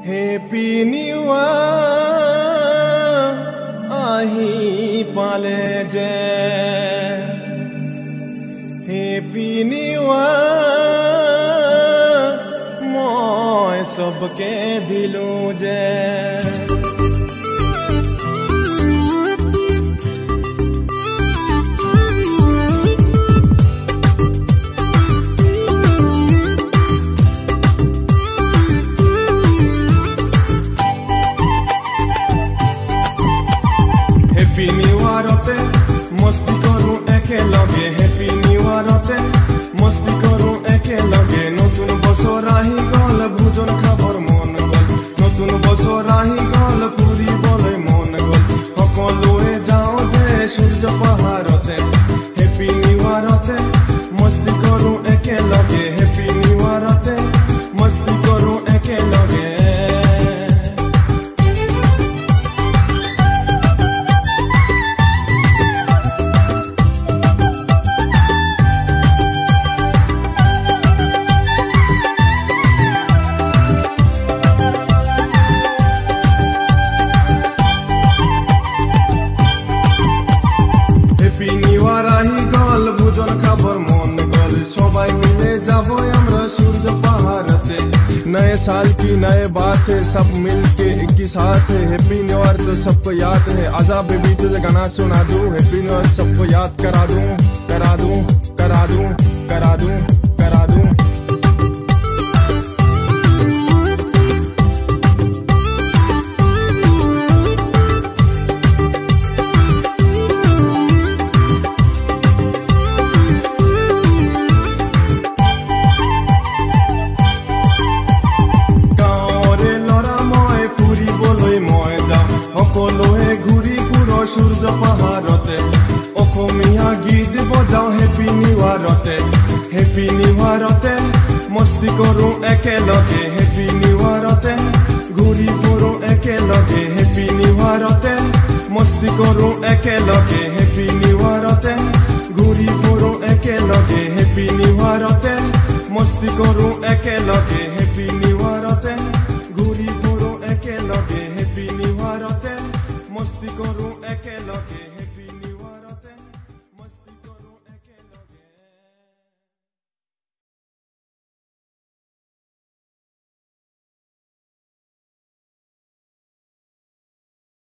Happy New Year ahi pale je Happy New Year moi sabke dilu je Happy New Year te मस्ती करूं एके लगे Happy New Year te मस्ती करूं एके लगे नतुन बছর আহি গল ভোজন খাবার মন গল নতুন বছর আহি গল পুরি বলে মন গল সকলোৱে যাও যে সূর্য পাহাৰতে Happy New Year te मस्ती करूं एके लगे Happy New Year te मस्ती करूं एके लगे Happy New Year ahi gol bhujon khabar mon gol shobai mile jabo amra surjo paharate नए साल की नए बात है सब मिलके एक ही साथ है Happy New Year तो सबको याद है आजा बेबी तुझे गाना सुना दूं Happy New Year सबको याद करा दूं करा दूं करा दूं करा दूं करा दूं সকলোৱে ঘুৰি ফুৰো সূৰ্য পাহাৰতে অসমীয়া গীত বজাও Happy New Year তে Happy New Year তে মস্তি কৰো একেলগে Happy New Year তে ঘুৰি ফুৰো একেলগে Happy New Year তে মস্তি কৰো একেলগে Happy New Year তে ঘুৰি ফুৰো একেলগে Happy New Year তে মস্তি কৰো একেলগে Happy New Year তে ঘুৰি ফুৰো একেলগে Happy New Year তে मस्ती करूं एके लगे